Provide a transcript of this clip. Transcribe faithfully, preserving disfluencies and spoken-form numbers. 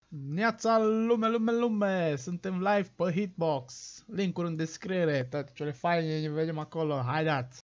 Neața lume, lume, lume! Suntem live pe Hitbox. Link-uri în descriere, toate cele faine, ne vedem acolo. Haideți!